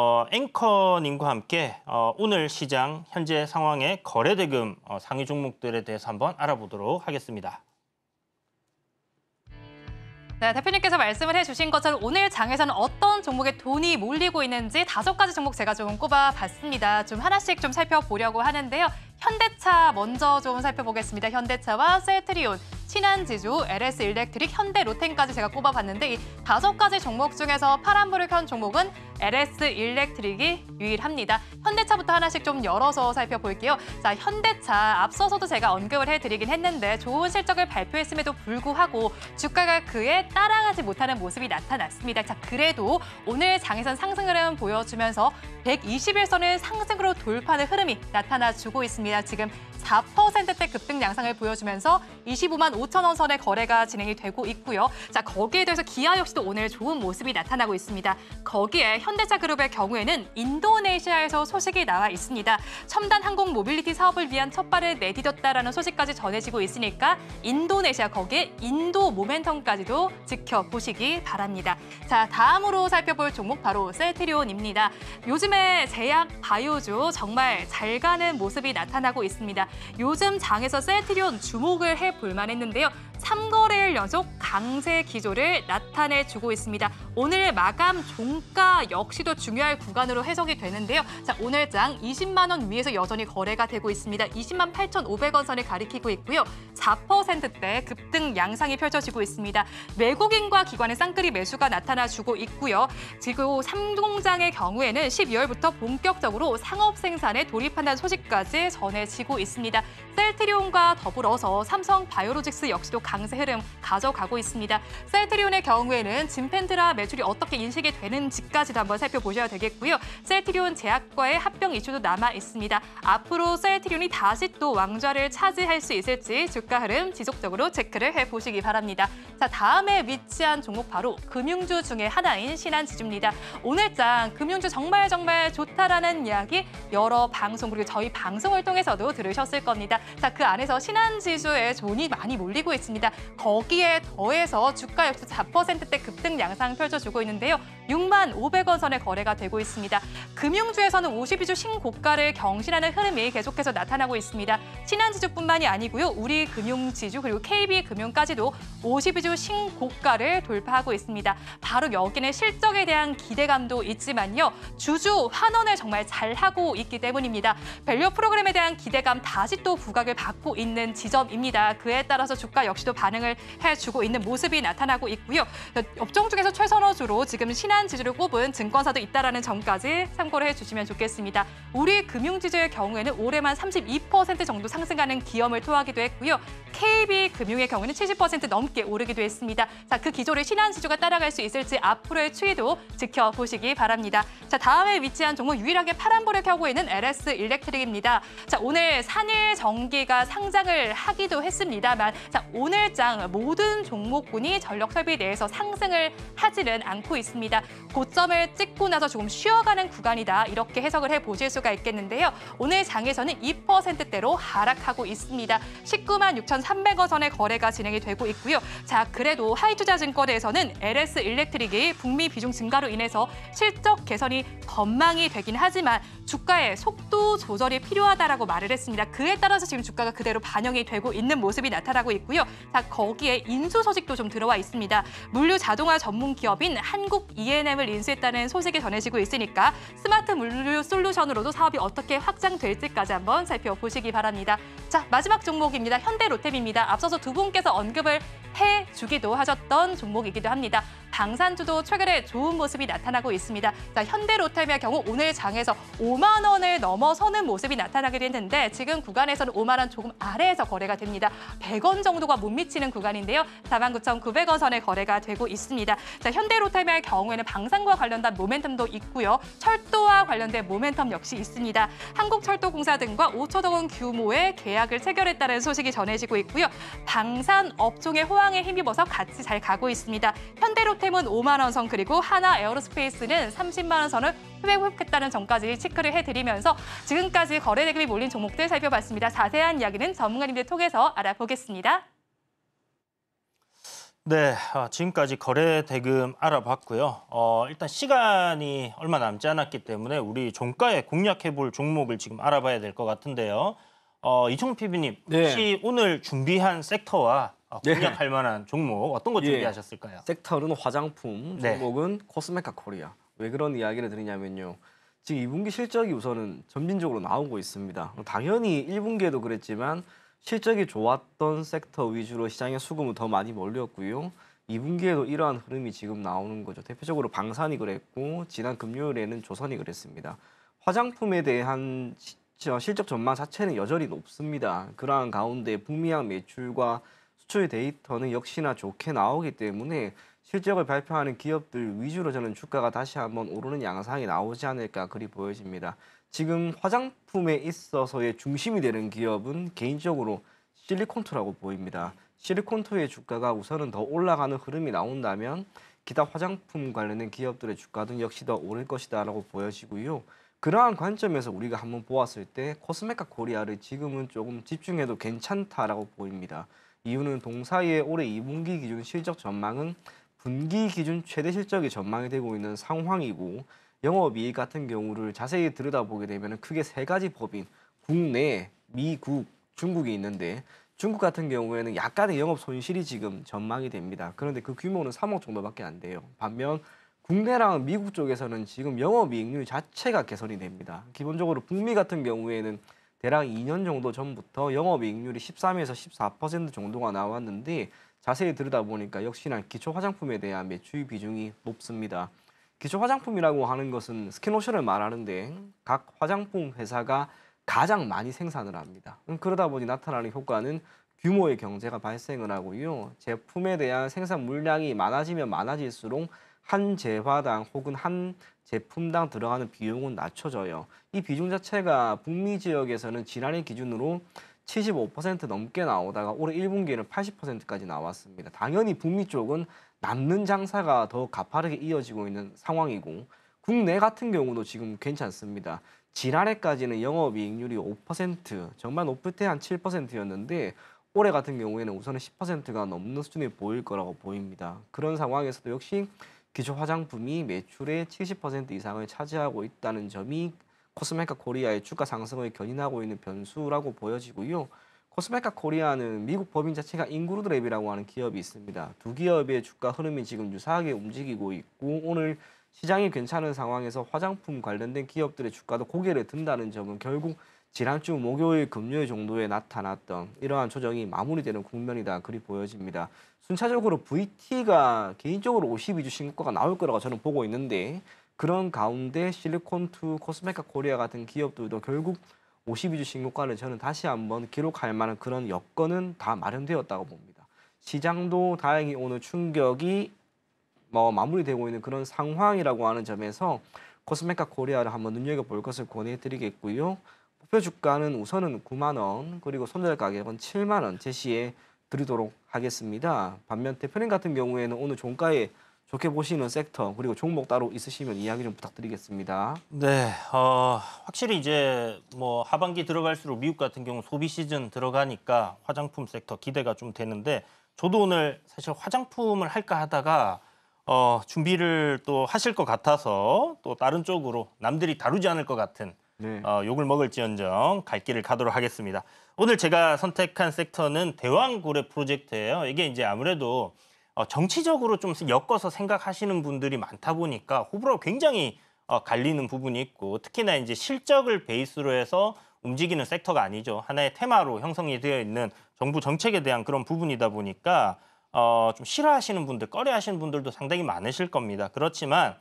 앵커님과 함께 오늘 시장 현재 상황의 거래대금 상위 종목들에 대해서 한번 알아보도록 하겠습니다. 네, 대표님께서 말씀을 해주신 것처럼 오늘 장에서는 어떤 종목에 돈이 몰리고 있는지 5가지 종목 제가 좀 꼽아봤습니다. 좀 하나씩 좀 살펴보려고 하는데요. 현대차 먼저 좀 살펴보겠습니다. 현대차와 셀트리온, 신한지주, LS일렉트릭, 현대로템까지 제가 꼽아봤는데 이 5가지 종목 중에서 파란불을 켠 종목은 LS일렉트릭이 유일합니다. 현대차부터 하나씩 좀 열어서 살펴볼게요. 자, 현대차 앞서서도 제가 언급을 해드리긴 했는데 좋은 실적을 발표했음에도 불구하고 주가가 그에 따라가지 못하는 모습이 나타났습니다. 자, 그래도 오늘 장에선 상승 흐름 보여주면서 121선을 상승으로 돌파하는 흐름이 나타나주고 있습니다. 지금 4%대 급등 양상을 보여주면서 25만 5천 원 선의 거래가 진행이 되고 있고요. 자, 거기에 대해서 기아 역시도 오늘 좋은 모습이 나타나고 있습니다. 거기에 현대차 그룹의 경우에는 인도네시아에서 소식이 나와 있습니다. 첨단 항공 모빌리티 사업을 위한 첫 발을 내디뎠다라는 소식까지 전해지고 있으니까 인도네시아 거기에 인도 모멘텀까지도 지켜보시기 바랍니다. 자, 다음으로 살펴볼 종목 바로 셀트리온입니다. 요즘에 제약 바이오주 정말 잘 가는 모습이 나타나고 있습니다. 요즘 장에서 셀트리온 주목을 해볼 만했는데요. 3거래일 연속 강세 기조를 나타내주고 있습니다. 오늘 마감 종가 역시도 중요할 구간으로 해석이 되는데요. 자, 오늘 장 20만 원 위에서 여전히 거래가 되고 있습니다. 20만 8,500원 선을 가리키고 있고요. 4%대 급등 양상이 펼쳐지고 있습니다. 외국인과 기관의 쌍끌이 매수가 나타나주고 있고요. 지금 삼공장의 경우에는 12월부터 본격적으로 상업 생산에 돌입한다는 소식까지 전해지고 있습니다. 셀트리온과 더불어서 삼성 바이오로직스 역시도 강세 흐름 가져가고 있습니다. 셀트리온의 경우에는 진펜트라 매출이 어떻게 인식이 되는지까지도 한번 살펴보셔야 되겠고요. 셀트리온 제약과의 합병 이슈도 남아 있습니다. 앞으로 셀트리온이 다시 또 왕좌를 차지할 수 있을지 주가 흐름 지속적으로 체크를 해보시기 바랍니다. 자, 다음에 위치한 종목 바로 금융주 중에 하나인 신한지주입니다. 오늘장 금융주 정말 좋다라는 이야기 여러 방송 그리고 저희 방송을 통해서도 들으셨을 겁니다. 자, 그 안에서 신한지주에 돈이 많이 몰리고 있습니다. 거기에 더해서 주가 역시 4%대 급등 양상 펼쳐주고 있는데요. 6만 500원 선의 거래가 되고 있습니다. 금융주에서는 52주 신고가를 경신하는 흐름이 계속해서 나타나고 있습니다. 신한지주뿐만이 아니고요. 우리금융지주 그리고 KB금융까지도 52주 신고가를 돌파하고 있습니다. 바로 여기는 실적에 대한 기대감도 있지만요. 주주 환원을 정말 잘하고 있기 때문입니다. 밸류 프로그램에 대한 기대감 다시 또 부각을 받고 있는 지점입니다. 그에 따라서 주가 역시도 반응을 해주고 있는 모습이 나타나고 있고요. 업종 중에서 최선호주로 지금 신한지주를 꼽은 증권사도 있다는 점까지 참고를 해주시면 좋겠습니다. 우리 금융지주의 경우에는 올해만 32% 정도 상승하는 기염을 토하기도 했고요. KB금융의 경우는 70% 넘게 오르기도 했습니다. 자, 그 기조를 신한지주가 따라갈 수 있을지 앞으로의 추이도 지켜보시기 바랍니다. 자, 다음에 위치한 종목 유일하게 파란불을 켜고 있는 LS일렉트릭입니다. 자, 오늘 산일전기가 상장을 하기도 했습니다만 자, 오늘장 모든 종목군이 전력설비 내에서 상승을 하지는 않고 있습니다. 고점을 찍고 나서 조금 쉬어가는 구간이다. 이렇게 해석을 해보실 수가 있겠는데요. 오늘 장에서는 2%대로 하락하고 있습니다. 19만 6,300원 선의 거래가 진행이 되고 있고요. 자, 그래도 하이투자증권에서는 LS일렉트릭이 북미 비중 증가로 인해서 실적 개선이 전망이 되긴 하지만 주가의 속도 조절이 필요하다라고 말을 했습니다. 그에 따라서 지금 주가가 그대로 반영이 되고 있는 모습이 나타나고 있고요. 자, 거기에 인수 소식도 좀 들어와 있습니다. 물류 자동화 전문 기업인 한국 E&M을 인수했다는 소식이 전해지고 있으니까 스마트 물류 솔루션으로도 사업이 어떻게 확장될지까지 한번 살펴보시기 바랍니다. 자, 마지막 종목입니다. 현대로템입니다. 앞서서 두 분께서 언급을 해주기도 하셨던 종목이기도 합니다. 방산주도 최근에 좋은 모습이 나타나고 있습니다. 자, 현대로템의 경우 오늘 장에서 5만 원을 넘어서는 모습이 나타나기도 했는데 지금 구간에서는 5만 원 조금 아래에서 거래가 됩니다. 100원 정도가 못 미치는 구간인데요. 49,900원 선에 거래가 되고 있습니다. 자, 현대로템의 경우에는 방산과 관련된 모멘텀도 있고요. 철도와 관련된 모멘텀 역시 있습니다. 한국철도공사 등과 5천억 원 규모의 계약을 체결했다는 소식이 전해지고 있고요. 방산 업종의 호황에 힘입어서 같이 잘 가고 있습니다. 현대로템은 5만 원 선 그리고 하나 에어로스페이스는 30만 원 선을 회복했다는 점까지 체크를 해드리면서 지금까지 거래 대금이 몰린 종목들 살펴봤습니다. 자세한 이야기는 전문가님들 통해서 알아보겠습니다. 네, 지금까지 거래 대금 알아봤고요. 일단 시간이 얼마 남지 않았기 때문에 우리 종가에 공략해볼 종목을 지금 알아봐야 될 것 같은데요. 이종훈 PB님, 혹시 오늘 준비한 섹터와 공략할 만한 종목 어떤 거 예. 준비하셨을까요? 섹터는 화장품, 네. 종목은 코스메카 코리아. 왜 그런 이야기를 드리냐면요. 지금 2분기 실적이 우선은 점진적으로 나오고 있습니다. 당연히 1분기에도 그랬지만 실적이 좋았던 섹터 위주로 시장의 수급은 더 많이 몰렸고요. 2분기에도 이러한 흐름이 지금 나오는 거죠. 대표적으로 방산이 그랬고 지난 금요일에는 조선이 그랬습니다. 화장품에 대한 실적 전망 자체는 여전히 높습니다. 그러한 가운데 북미향 매출과 수출 데이터는 역시나 좋게 나오기 때문에 실적을 발표하는 기업들 위주로 저는 주가가 다시 한번 오르는 양상이 나오지 않을까 그리 보여집니다. 지금 화장품에 있어서의 중심이 되는 기업은 개인적으로 실리콘투라고 보입니다. 실리콘투의 주가가 우선은 더 올라가는 흐름이 나온다면 기타 화장품 관련된 기업들의 주가도 역시 더 오를 것이다라고 보여지고요. 그러한 관점에서 우리가 한번 보았을 때 코스메카 코리아를 지금은 조금 집중해도 괜찮다라고 보입니다. 이유는 동사의 올해 2분기 기준 실적 전망은 분기 기준 최대 실적이 전망이 되고 있는 상황이고 영업이익 같은 경우를 자세히 들여다보게 되면 크게 세 가지 법인 국내, 미국, 중국이 있는데 중국 같은 경우에는 약간의 영업 손실이 지금 전망이 됩니다. 그런데 그 규모는 3억 정도밖에 안 돼요. 반면 국내랑 미국 쪽에서는 지금 영업이익률 자체가 개선이 됩니다. 기본적으로 북미 같은 경우에는 대략 2년 정도 전부터 영업이익률이 13에서 14% 정도가 나왔는데 자세히 들여다보니까 역시나 기초 화장품에 대한 매출 비중이 높습니다. 기초 화장품이라고 하는 것은 스킨오션을 말하는데 각 화장품 회사가 가장 많이 생산을 합니다. 그러다 보니 나타나는 효과는 규모의 경제가 발생을 하고요. 제품에 대한 생산 물량이 많아지면 많아질수록 한 재화당 혹은 한 제품당 들어가는 비용은 낮춰져요. 이 비중 자체가 북미 지역에서는 지난해 기준으로 75% 넘게 나오다가 올해 1분기에는 80%까지 나왔습니다. 당연히 북미 쪽은 남는 장사가 더 가파르게 이어지고 있는 상황이고 국내 같은 경우도 지금 괜찮습니다. 지난해까지는 영업이익률이 5%, 정말 높을 때 한 7%였는데 올해 같은 경우에는 우선은 10%가 넘는 수준이 보일 거라고 보입니다. 그런 상황에서도 역시 기초 화장품이 매출의 70% 이상을 차지하고 있다는 점이 코스메카 코리아의 주가 상승을 견인하고 있는 변수라고 보여지고요. 코스메카 코리아는 미국 법인 자체가 인그루드랩이라고 하는 기업이 있습니다. 두 기업의 주가 흐름이 지금 유사하게 움직이고 있고 오늘 시장이 괜찮은 상황에서 화장품 관련된 기업들의 주가도 고개를 든다는 점은 결국 지난주 목요일, 금요일 정도에 나타났던 이러한 조정이 마무리되는 국면이다 그리 보여집니다. 순차적으로 VT가 개인적으로 52주 신고가가 나올 거라고 저는 보고 있는데 그런 가운데 실리콘투, 코스메카 코리아 같은 기업들도 결국 52주 신고가를 저는 다시 한번 기록할 만한 그런 여건은 다 마련되었다고 봅니다. 시장도 다행히 오늘 충격이 마무리되고 있는 그런 상황이라고 하는 점에서 코스메카 코리아를 한번 눈여겨볼 것을 권해드리겠고요. 목표 주가는 우선은 9만 원 그리고 손절 가격은 7만 원 제시해 드리도록 하겠습니다. 반면 대표님 같은 경우에는 오늘 종가에 좋게 보시는 섹터 그리고 종목 따로 있으시면 이야기 좀 부탁드리겠습니다. 네, 확실히 이제 뭐 하반기 들어갈수록 미국 같은 경우 소비 시즌 들어가니까 화장품 섹터 기대가 좀 되는데 저도 오늘 사실 화장품을 할까 하다가 준비를 또 하실 것 같아서 또 다른 쪽으로 남들이 다루지 않을 것 같은 네. 욕을 먹을지언정 갈 길을 가도록 하겠습니다. 오늘 제가 선택한 섹터는 대왕고래 프로젝트예요. 이게 이제 아무래도 정치적으로 좀 엮어서 생각하시는 분들이 많다 보니까 호불호가 굉장히 갈리는 부분이 있고 특히나 이제 실적을 베이스로 해서 움직이는 섹터가 아니죠. 하나의 테마로 형성이 되어 있는 정부 정책에 대한 그런 부분이다 보니까 좀 싫어하시는 분들, 꺼려하시는 분들도 상당히 많으실 겁니다. 그렇지만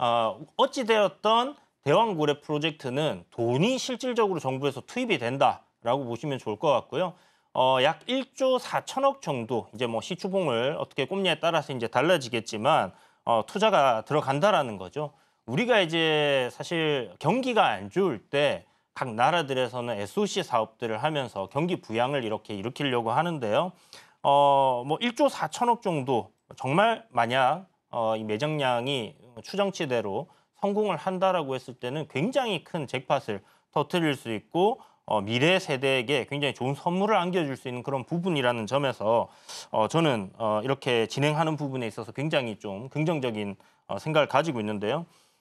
어찌되었던 대왕고래 프로젝트는 돈이 실질적으로 정부에서 투입이 된다라고 보시면 좋을 것 같고요. 약 1조 4천억 정도 이제 뭐 시추봉을 어떻게 꼽냐에 따라서 이제 달라지겠지만 투자가 들어간다라는 거죠. 우리가 이제 사실 경기가 안 좋을 때 각 나라들에서는 SOC 사업들을 하면서 경기 부양을 이렇게 일으키려고 하는데요. 뭐 1조 4천억 정도 정말 만약 이 매장량이 추정치대로 성공을 한다라고 했을 때는 굉장히 큰 잭팟을 터뜨릴 수 있고 미래 세대에게 굉장히 좋은 선물을 안겨줄 수 있는 그런 부분이라는 점에서 저는 이렇게 진행하는 부분에 있어서 굉장히 좀 긍정적인 생각을 가지고 있는데요.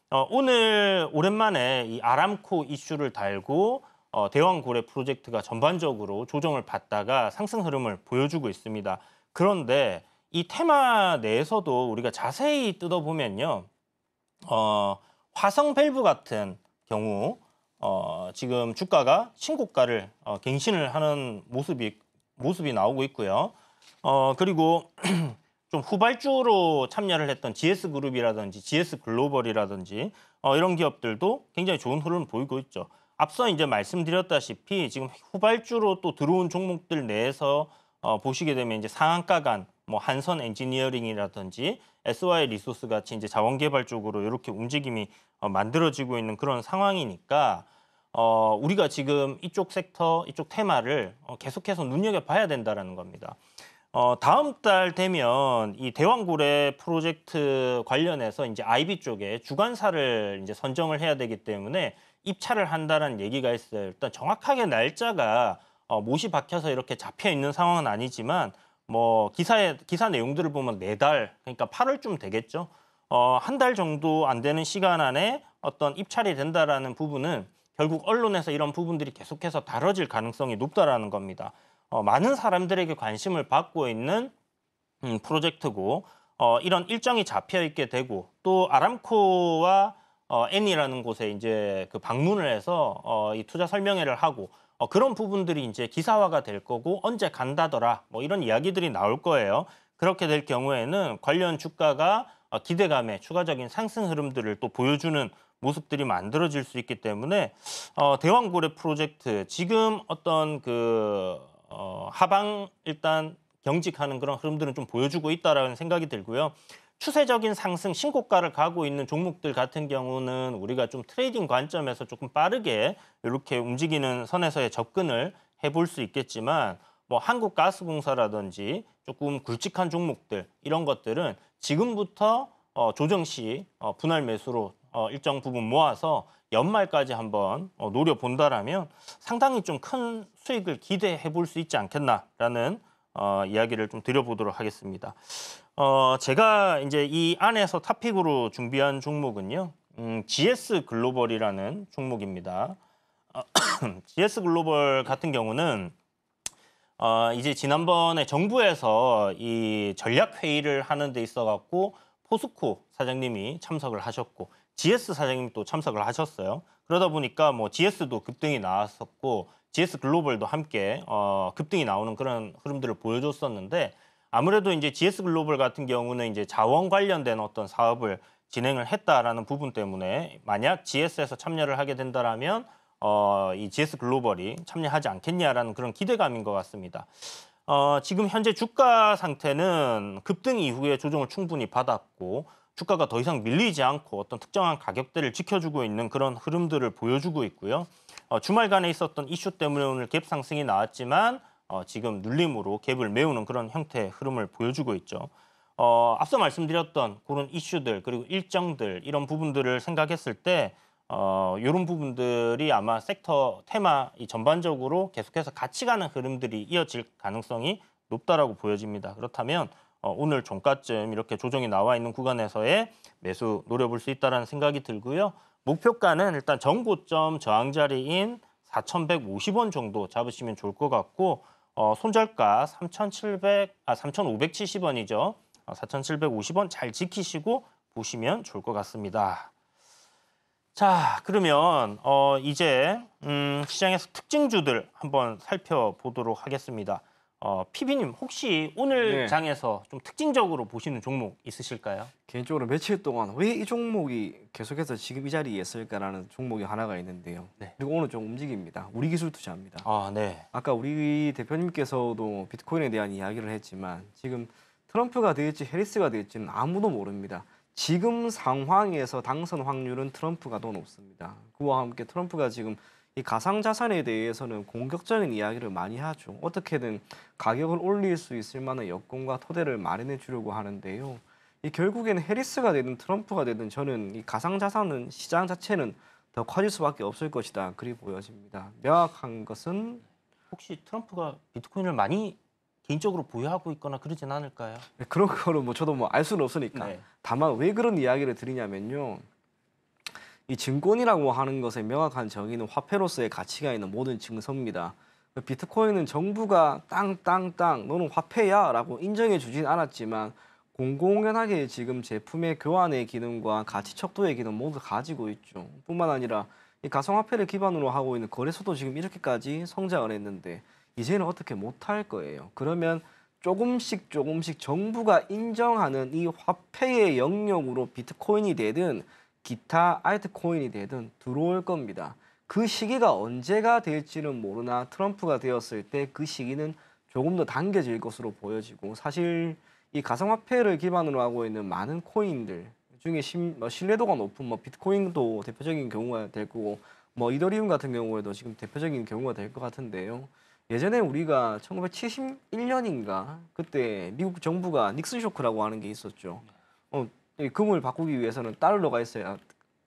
오늘 오랜만에 이 아람코 이슈를 달고 대왕고래 프로젝트가 전반적으로 조정을 받다가 상승 흐름을 보여주고 있습니다. 그런데 이 테마 내에서도 우리가 자세히 뜯어보면요. 화성 밸브 같은 경우 지금 주가가 신고가를 갱신을 하는 모습이 나오고 있고요. 그리고 좀 후발주로 참여를 했던 GS그룹이라든지 GS글로벌이라든지 이런 기업들도 굉장히 좋은 흐름을 보이고 있죠. 앞서 이제 말씀드렸다시피 지금 후발주로 또 들어온 종목들 내에서 보시게 되면 이제 상한가 간 뭐 한선 엔지니어링이라든지 SY 리소스 같이 이제 자원 개발 쪽으로 이렇게 움직임이 만들어지고 있는 그런 상황이니까 우리가 지금 이쪽 섹터, 이쪽 테마를 계속해서 눈여겨봐야 된다라는 겁니다. 다음 달 되면 이 대왕고래 프로젝트 관련해서 이제 IB 쪽에 주관사를 이제 선정을 해야 되기 때문에 입찰을 한다는 얘기가 있어요. 일단 정확하게 날짜가 못이 박혀서 이렇게 잡혀 있는 상황은 아니지만 뭐 기사 내용들을 보면 4달, 그러니까 8월쯤 되겠죠. 한 달 정도 안 되는 시간 안에 어떤 입찰이 된다라는 부분은 결국 언론에서 이런 부분들이 계속해서 다뤄질 가능성이 높다라는 겁니다. 많은 사람들에게 관심을 받고 있는 프로젝트고 이런 일정이 잡혀 있게 되고 또 아람코와 N이라는 곳에 이제 그 방문을 해서 이 투자 설명회를 하고 그런 부분들이 이제 기사화가 될 거고 언제 간다더라 뭐 이런 이야기들이 나올 거예요. 그렇게 될 경우에는 관련 주가가 기대감에 추가적인 상승 흐름들을 또 보여주는 모습들이 만들어질 수 있기 때문에 대왕고래 프로젝트 지금 어떤 그 하방 일단 경직하는 그런 흐름들은 좀 보여주고 있다라는 생각이 들고요. 추세적인 상승 신고가를 가고 있는 종목들 같은 경우는 우리가 좀 트레이딩 관점에서 조금 빠르게 이렇게 움직이는 선에서의 접근을 해볼 수 있겠지만 뭐 한국가스공사라든지 조금 굵직한 종목들 이런 것들은 지금부터 조정 시 분할 매수로 일정 부분 모아서 연말까지 한번 노려본다라면 상당히 좀 큰 수익을 기대해 볼 수 있지 않겠나라는 이야기를 좀 드려보도록 하겠습니다. 제가 이제 이 안에서 탑픽으로 준비한 종목은요, GS글로벌이라는 종목입니다. GS글로벌 같은 경우는 이제 지난번에 정부에서 이 전략 회의를 하는 데 있어 갖고 포스코 사장님이 참석을 하셨고 GS 사장님이 또 참석을 하셨어요. 그러다 보니까 뭐 GS도 급등이 나왔었고 GS글로벌도 함께 급등이 나오는 그런 흐름들을 보여줬었는데 아무래도 이제 GS글로벌 같은 경우는 이제 자원 관련된 어떤 사업을 진행을 했다라는 부분 때문에 만약 GS에서 참여를 하게 된다라면 이 GS글로벌이 참여하지 않겠냐라는 그런 기대감인 것 같습니다. 지금 현재 주가 상태는 급등 이후에 조정을 충분히 받았고 주가가 더 이상 밀리지 않고 어떤 특정한 가격대를 지켜주고 있는 그런 흐름들을 보여주고 있고요. 주말간에 있었던 이슈 때문에 오늘 갭 상승이 나왔지만 지금 눌림으로 갭을 메우는 그런 형태의 흐름을 보여주고 있죠. 앞서 말씀드렸던 그런 이슈들 그리고 일정들 이런 부분들을 생각했을 때 이런 부분들이 아마 섹터 테마 전반적으로 계속해서 같이 가는 흐름들이 이어질 가능성이 높다라고 보여집니다. 그렇다면 오늘 종가쯤 이렇게 조정이 나와 있는 구간에서의 매수 노려볼 수 있다는 생각이 들고요. 목표가는 일단 전고점 저항 자리인 4,150원 정도 잡으시면 좋을 것 같고 손절가 3,570원이죠. 4,750원 잘 지키시고 보시면 좋을 것 같습니다. 자, 그러면 이제 시장에서 특징주들 한번 살펴보도록 하겠습니다. PB님 혹시 오늘 네. 장에서 좀 특징적으로 보시는 종목 있으실까요? 개인적으로 며칠 동안 왜 이 종목이 계속해서 지금 이 자리에 있을까라는 종목이 하나가 있는데요. 네. 그리고 오늘 좀 움직입니다. 우리 기술 투자입니다. 아, 네. 아까 우리 대표님께서도 비트코인에 대한 이야기를 했지만 지금 트럼프가 될지 해리스가 될지는 아무도 모릅니다. 지금 상황에서 당선 확률은 트럼프가 더 높습니다. 그와 함께 트럼프가 지금 이 가상자산에 대해서는 공격적인 이야기를 많이 하죠. 어떻게든 가격을 올릴 수 있을 만한 여건과 토대를 마련해 주려고 하는데요. 이 결국에는 해리스가 되든 트럼프가 되든 저는 이 가상자산은 시장 자체는 더 커질 수밖에 없을 것이다. 그리 보여집니다. 명확한 것은 혹시 트럼프가 비트코인을 많이 개인적으로 보유하고 있거나 그러진 않을까요? 그런 거는 뭐 저도 뭐 알 수는 없으니까. 네. 다만 왜 그런 이야기를 드리냐면요. 이 증권이라고 하는 것의 명확한 정의는 화폐로서의 가치가 있는 모든 증서입니다. 비트코인은 정부가 땅땅땅 너는 화폐야라고 인정해 주진 않았지만 공공연하게 지금 제품의 교환의 기능과 가치 척도의 기능 모두 가지고 있죠. 뿐만 아니라 이 가상화폐를 기반으로 하고 있는 거래소도 지금 이렇게까지 성장을 했는데 이제는 어떻게 못할 거예요. 그러면 조금씩 정부가 인정하는 이 화폐의 영역으로 비트코인이 되든 기타 알트코인이 되든 들어올 겁니다. 그 시기가 언제가 될지는 모르나 트럼프가 되었을 때 그 시기는 조금 더 당겨질 것으로 보여지고 사실 이 가상화폐를 기반으로 하고 있는 많은 코인들 중에 신뢰도가 높은 비트코인도 대표적인 경우가 될 거고 이더리움 같은 경우에도 지금 대표적인 경우가 될 것 같은데요. 예전에 우리가 1971년인가 그때 미국 정부가 닉슨 쇼크라고 하는 게 있었죠. 이 금을 바꾸기 위해서는 달러가 있어야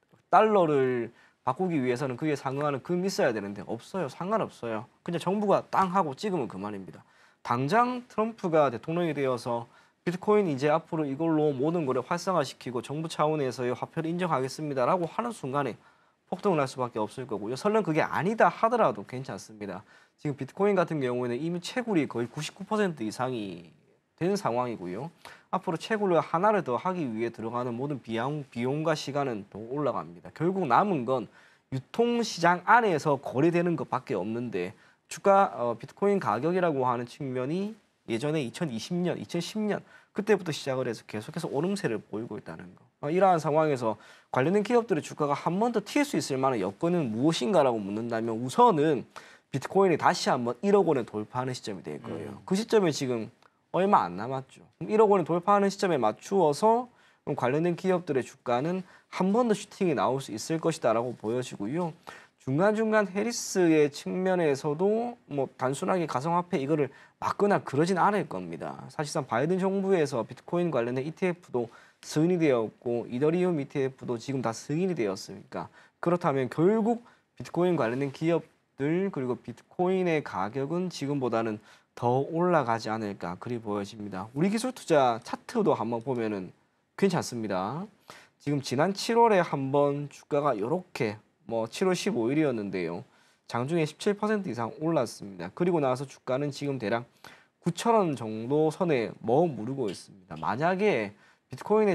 달러를 바꾸기 위해서는 그에 상응하는 금이 있어야 되는데 없어요. 상관없어요. 그냥 정부가 땅 하고 찍으면 그만입니다. 당장 트럼프가 대통령이 되어서 비트코인 이제 앞으로 이걸로 모든 거를 활성화시키고 정부 차원에서의 화폐를 인정하겠습니다라고 하는 순간에 폭등을 할 수밖에 없을 거고요. 설령 그게 아니다 하더라도 괜찮습니다. 지금 비트코인 같은 경우에는 이미 채굴이 거의 99% 이상이 된 상황이고요. 앞으로 채굴을 하나를 더 하기 위해 들어가는 모든 비용과 시간은 더 올라갑니다. 결국 남은 건 유통시장 안에서 거래되는 것밖에 없는데 비트코인 가격이라고 하는 측면이 예전에 2020년, 2010년 그때부터 시작을 해서 계속해서 오름세를 보이고 있다는 거. 이러한 상황에서 관련된 기업들의 주가가 한 번 더 튈 수 있을 만한 여건은 무엇인가라고 묻는다면 우선은 비트코인이 다시 한번 1억 원을 돌파하는 시점이 될 거예요. 그 시점에 지금 얼마 안 남았죠. 1억 원을 돌파하는 시점에 맞추어서 관련된 기업들의 주가는 한 번 더 슈팅이 나올 수 있을 것이다라고 보여지고요. 중간중간 해리스의 측면에서도 단순하게 가상화폐 이거를 막거나 그러진 않을 겁니다. 사실상 바이든 정부에서 비트코인 관련된 ETF도 승인이 되었고 이더리움 ETF도 지금 다 승인이 되었으니까 그렇다면 결국 비트코인 관련된 기업들 그리고 비트코인의 가격은 지금보다는 더 올라가지 않을까 그리 보여집니다. 우리 기술 투자 차트도 한번 보면은 괜찮습니다. 지금 지난 7월에 한번 주가가 이렇게 7월 15일이었는데요. 장중에 17% 이상 올랐습니다. 그리고 나서 주가는 지금 대략 9,000원 정도 선에 머무르고 있습니다. 만약에 비트코인의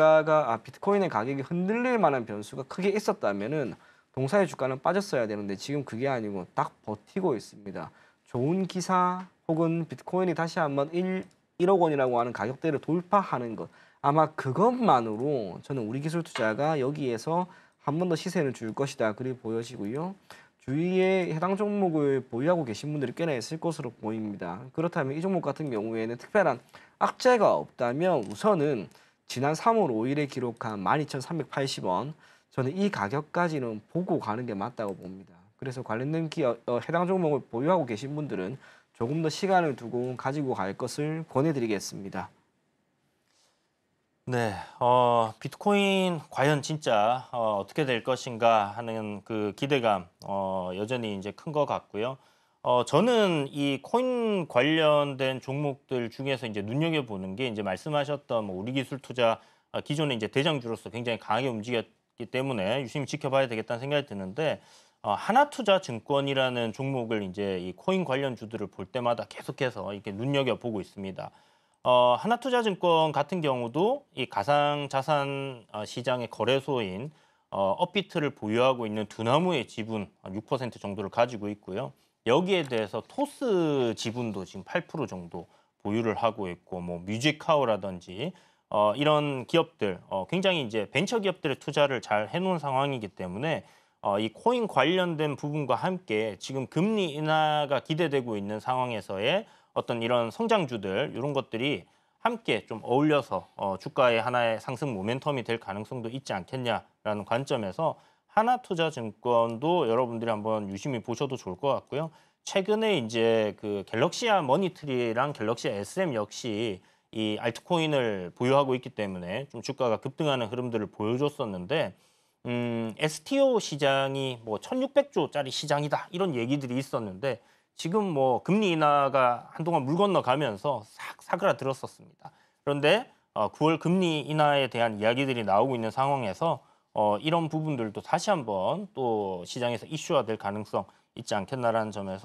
가격이 흔들릴 만한 변수가 크게 있었다면은 동사의 주가는 빠졌어야 되는데 지금 그게 아니고 딱 버티고 있습니다. 좋은 기사 혹은 비트코인이 다시 한번 1억 원이라고 하는 가격대를 돌파하는 것 아마 그것만으로 저는 우리 기술 투자가 여기에서 한 번 더 시세를 줄 것이다 그리 보여지고요. 주위에 해당 종목을 보유하고 계신 분들이 꽤나 있을 것으로 보입니다. 그렇다면 이 종목 같은 경우에는 특별한 악재가 없다면 우선은 지난 3월 5일에 기록한 12,380원 저는 이 가격까지는 보고 가는 게 맞다고 봅니다. 그래서 관련된 해당 종목을 보유하고 계신 분들은 조금 더 시간을 두고 가지고 갈 것을 권해드리겠습니다. 네, 비트코인 과연 진짜 어떻게 될 것인가 하는 그 기대감 여전히 이제 큰 것 같고요. 저는 이 코인 관련된 종목들 중에서 이제 눈여겨보는 게 이제 말씀하셨던 우리 기술 투자 기존에 이제 대장주로서 굉장히 강하게 움직였기 때문에 유심히 지켜봐야 되겠다는 생각이 드는데 하나투자증권이라는 종목을 이제 이 코인 관련주들을 볼 때마다 계속해서 이렇게 눈여겨보고 있습니다. 하나투자증권 같은 경우도 이 가상자산 시장의 거래소인 업비트를 보유하고 있는 두나무의 지분 6% 정도를 가지고 있고요. 여기에 대해서 토스 지분도 지금 8% 정도 보유를 하고 있고 뮤직카우라든지 이런 기업들 굉장히 이제 벤처 기업들의 투자를 잘 해놓은 상황이기 때문에 이 코인 관련된 부분과 함께 지금 금리 인하가 기대되고 있는 상황에서의 어떤 이런 성장주들 이런 것들이 함께 좀 어울려서 주가의 하나의 상승 모멘텀이 될 가능성도 있지 않겠냐라는 관점에서 하나투자증권도 여러분들이 한번 유심히 보셔도 좋을 것 같고요. 최근에 이제 그 갤럭시아 머니트리랑 갤럭시아 SM 역시 이 알트코인을 보유하고 있기 때문에 좀 주가가 급등하는 흐름들을 보여줬었는데 STO 시장이 1,600조짜리 시장이다 이런 얘기들이 있었는데 지금 금리 인하가 한동안 물 건너가면서 싹 사그라들었었습니다. 그런데 9월 금리 인하에 대한 이야기들이 나오고 있는 상황에서 이런 부분들도 다시 한번 또 시장에서 이슈화될 가능성 있지 않겠나라는 점에서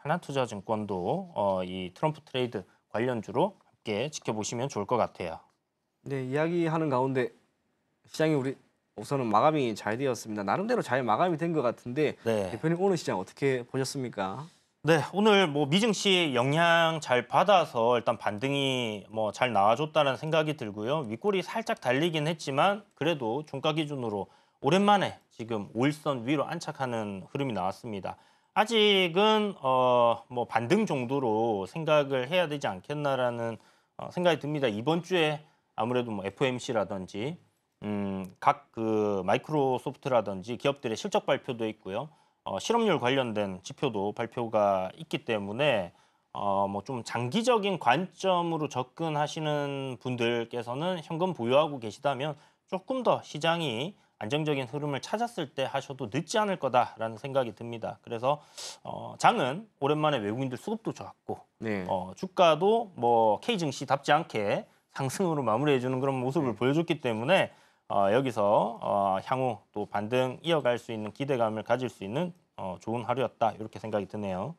하나투자증권도 이 트럼프 트레이드 관련주로 함께 지켜보시면 좋을 것 같아요. 네, 이야기하는 가운데 시장이 우리 우선은 마감이 잘 되었습니다. 나름대로 잘 마감이 된 것 같은데 네. 대표님 오늘 시장 어떻게 보셨습니까? 네, 오늘 뭐 미증시 영향 잘 받아서 일단 반등이 뭐 잘 나와줬다는 생각이 들고요. 윗골이 살짝 달리긴 했지만 그래도 종가 기준으로 오랜만에 지금 5일선 위로 안착하는 흐름이 나왔습니다. 아직은 뭐 반등 정도로 생각을 해야 되지 않겠나라는 생각이 듭니다. 이번 주에 아무래도 뭐 FOMC라든지 각 그 마이크로소프트라든지 기업들의 실적 발표도 있고요. 실업률 관련된 지표도 발표가 있기 때문에 뭐 좀 장기적인 관점으로 접근하시는 분들께서는 현금 보유하고 계시다면 조금 더 시장이 안정적인 흐름을 찾았을 때 하셔도 늦지 않을 거다라는 생각이 듭니다. 그래서 장은 오랜만에 외국인들 수급도 좋았고 네. 주가도 뭐 K증시답지 않게 상승으로 마무리해주는 그런 모습을 보여줬기 때문에 여기서 향후 또 반등 이어갈 수 있는 기대감을 가질 수 있는 좋은 하루였다 이렇게 생각이 드네요.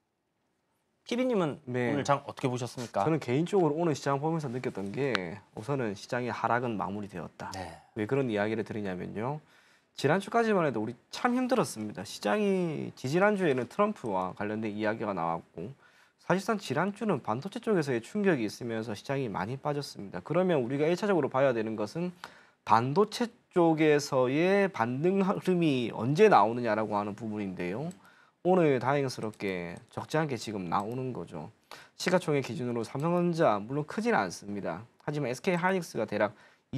PB님은 네. 오늘 장 어떻게 보셨습니까? 저는 개인적으로 오늘 시장 보면서 느꼈던 게 우선은 시장의 하락은 마무리되었다. 네. 왜 그런 이야기를 드리냐면요. 지난주까지만 해도 우리 참 힘들었습니다. 시장이 지지난주에는 트럼프와 관련된 이야기가 나왔고 사실상 지난주는 반도체 쪽에서의 충격이 있으면서 시장이 많이 빠졌습니다. 그러면 우리가 1차적으로 봐야 되는 것은 반도체 쪽에서의 반등 흐름이 언제 나오느냐라고 하는 부분인데요. 오늘 다행스럽게 적지 않게 지금 나오는 거죠. 시가총액 기준으로 삼성전자 물론 크지는 않습니다. 하지만 SK하이닉스가 대략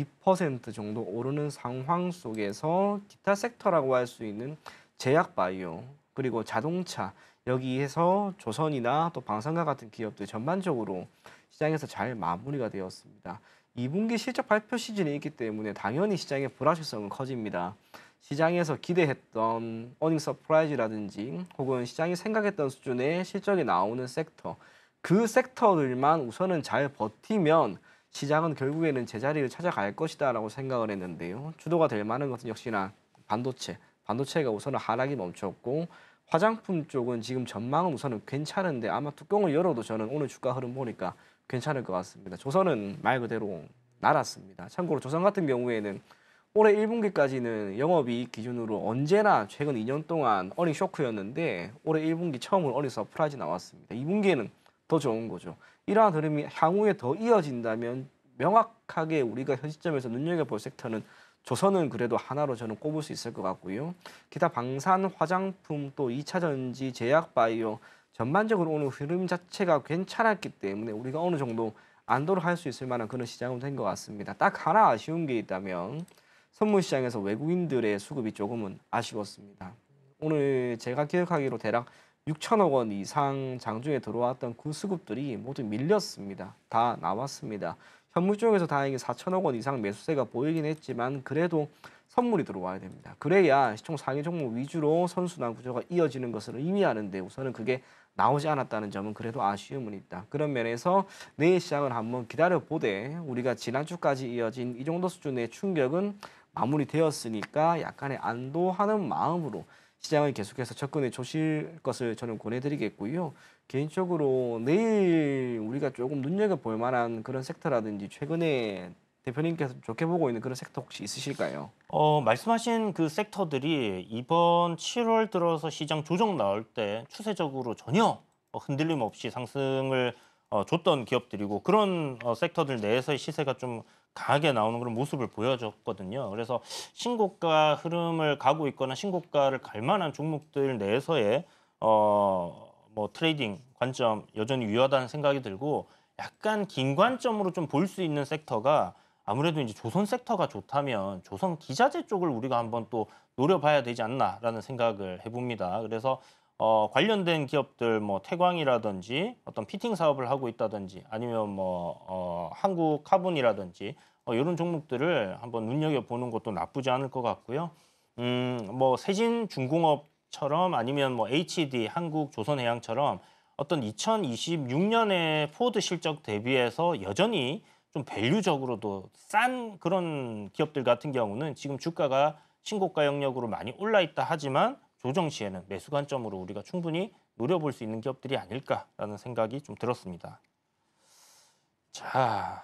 2% 정도 오르는 상황 속에서 기타 섹터라고 할 수 있는 제약바이오 그리고 자동차 여기에서 조선이나 또 방산과 같은 기업들 전반적으로 시장에서 잘 마무리가 되었습니다. 2분기 실적 발표 시즌이 있기 때문에 당연히 시장의 불확실성은 커집니다. 시장에서 기대했던 어닝 서프라이즈라든지 혹은 시장이 생각했던 수준의 실적이 나오는 섹터 그 섹터들만 우선은 잘 버티면 시장은 결국에는 제자리를 찾아갈 것이다라고 생각을 했는데요. 주도가 될 만한 것은 역시나 반도체가 우선은 하락이 멈췄고 화장품 쪽은 지금 전망은 우선은 괜찮은데 아마 뚜껑을 열어도 저는 오늘 주가 흐름 보니까 괜찮을 것 같습니다. 조선은 말 그대로 날았습니다. 참고로 조선 같은 경우에는 올해 1분기까지는 영업이익 기준으로 언제나 최근 2년 동안 어닝 쇼크였는데 올해 1분기 처음으로 어닝 서프라이즈 나왔습니다. 2분기에는 더 좋은 거죠. 이러한 흐름이 향후에 더 이어진다면 명확하게 우리가 현 시점에서 눈여겨볼 섹터는 조선은 그래도 하나로 저는 꼽을 수 있을 것 같고요. 기타 방산, 화장품, 또 2차 전지, 제약 바이오 전반적으로 오늘 흐름 자체가 괜찮았기 때문에 우리가 어느 정도 안도를 할 수 있을 만한 그런 시장은 된 것 같습니다. 딱 하나 아쉬운 게 있다면 선물 시장에서 외국인들의 수급이 조금은 아쉬웠습니다. 오늘 제가 기억하기로 대략 6천억 원 이상 장중에 들어왔던 그 수급들이 모두 밀렸습니다. 다 나왔습니다. 현물 쪽에서 다행히 4천억 원 이상 매수세가 보이긴 했지만 그래도 선물이 들어와야 됩니다. 그래야 시총 상위 종목 위주로 선순환 구조가 이어지는 것을 의미하는데 우선은 그게 나오지 않았다는 점은 그래도 아쉬움은 있다. 그런 면에서 내일 시장을 한번 기다려보되 우리가 지난주까지 이어진 이 정도 수준의 충격은 마무리되었으니까 약간의 안도하는 마음으로 시장을 계속해서 접근해 주실 것을 저는 권해드리겠고요. 개인적으로 내일 우리가 조금 눈여겨볼 만한 그런 섹터라든지 최근에 대표님께서 좋게 보고 있는 그런 섹터 혹시 있으실까요? 말씀하신 그 섹터들이 이번 7월 들어서 시장 조정 나올 때 추세적으로 전혀 흔들림 없이 상승을 줬던 기업들이고 그런 섹터들 내에서의 시세가 좀 강하게 나오는 그런 모습을 보여줬거든요. 그래서 신고가 흐름을 가고 있거나 신고가를 갈 만한 종목들 내에서의 뭐 트레이딩 관점 여전히 유효하다는 생각이 들고 약간 긴 관점으로 좀 볼 수 있는 섹터가 아무래도 이제 조선 섹터가 좋다면 조선 기자재 쪽을 우리가 한번 또 노려봐야 되지 않나라는 생각을 해봅니다. 그래서 관련된 기업들 뭐 태광이라든지 어떤 피팅 사업을 하고 있다든지 아니면 뭐 한국 카본이라든지 이런 종목들을 한번 눈여겨보는 것도 나쁘지 않을 것 같고요. 뭐 세진중공업처럼 아니면 뭐 HD 한국조선해양처럼 어떤 2026년에 포드 실적 대비해서 여전히 좀 밸류적으로도 싼 그런 기업들 같은 경우는 지금 주가가 신고가 영역으로 많이 올라 있다 하지만 조정 시에는 매수 관점으로 우리가 충분히 노려볼 수 있는 기업들이 아닐까라는 생각이 좀 들었습니다. 자,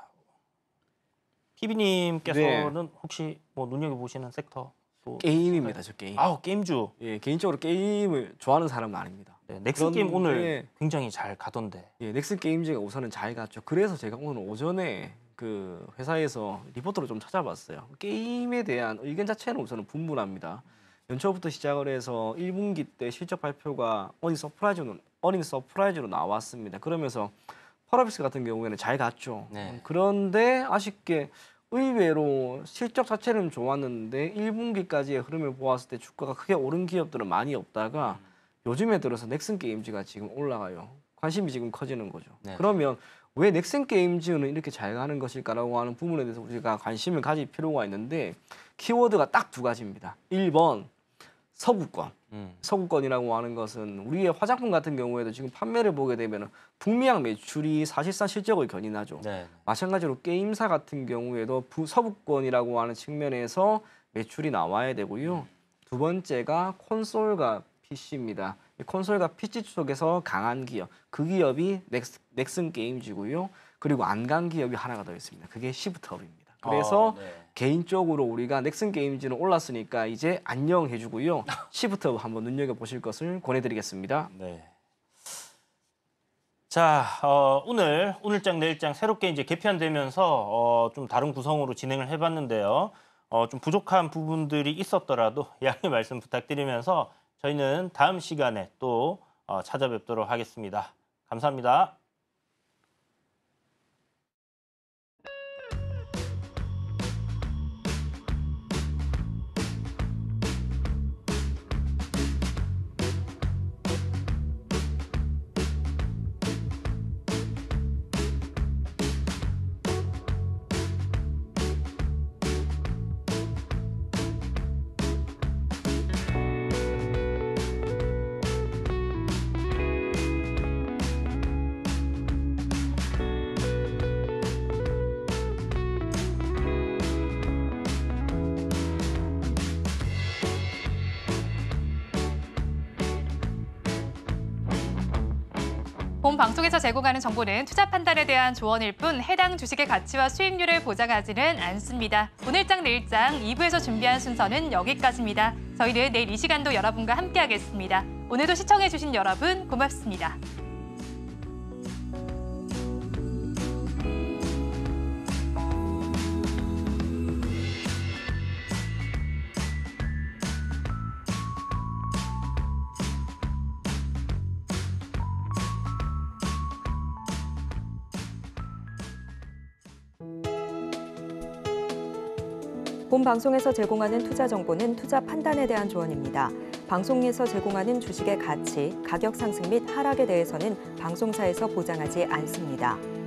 PB님께서는 혹시 뭐 눈여겨보시는 섹터 또 게임입니다, 저 게임. 게임주. 예, 개인적으로 게임을 좋아하는 사람은 아닙니다. 네, 넥슨 게임 그런데 오늘 굉장히 잘 가던데. 예, 넥슨 게임즈가 우선은 잘 갔죠. 그래서 제가 오늘 오전에 그 회사에서 리포트를 좀 찾아봤어요. 게임에 대한 의견 자체는 우선은 분분합니다. 연초부터 시작을 해서 1분기 때 실적 발표가 어닝 서프라이즈로 나왔습니다. 그러면서 펄어비스 같은 경우에는 잘 갔죠. 네. 그런데 아쉽게 의외로 실적 자체는 좋았는데 1분기까지의 흐름을 보았을 때 주가가 크게 오른 기업들은 많이 없다가 요즘에 들어서 넥슨 게임즈가 지금 올라가요. 관심이 지금 커지는 거죠. 네. 그러면 왜 넥슨 게임즈는 이렇게 잘 가는 것일까라고 하는 부분에 대해서 우리가 관심을 가질 필요가 있는데 키워드가 딱 두 가지입니다. 1번 서구권. 서구권이라고 하는 것은 우리의 화장품 같은 경우에도 지금 판매를 보게 되면 북미양 매출이 사실상 실적을 견인하죠. 네. 마찬가지로 게임사 같은 경우에도 서구권이라고 하는 측면에서 매출이 나와야 되고요. 두 번째가 콘솔과 PC입니다. 콘솔과 PC 쪽에서 강한 기업, 그 기업이 넥슨 게임즈고요. 그리고 안 간 기업이 하나가 더 있습니다. 그게 시프트업입니다. 그래서 개인적으로 우리가 넥슨 게임즈는 올랐으니까 이제 안녕해주고요. 시프트업 한번 눈여겨보실 것을 권해드리겠습니다. 네. 자, 오늘장 내일장 새롭게 이제 개편되면서 좀 다른 구성으로 진행을 해봤는데요. 좀 부족한 부분들이 있었더라도 양해 말씀 부탁드리면서 저희는 다음 시간에 또 찾아뵙도록 하겠습니다. 감사합니다. 본 방송에서 제공하는 정보는 투자 판단에 대한 조언일 뿐 해당 주식의 가치와 수익률을 보장하지는 않습니다. 오늘장 내일장 2부에서 준비한 순서는 여기까지입니다. 저희는 내일 이 시간도 여러분과 함께하겠습니다. 오늘도 시청해주신 여러분 고맙습니다. 본 방송에서 제공하는 투자 정보는 투자 판단에 대한 조언입니다. 방송에서 제공하는 주식의 가치, 가격 상승 및 하락에 대해서는 방송사에서 보장하지 않습니다.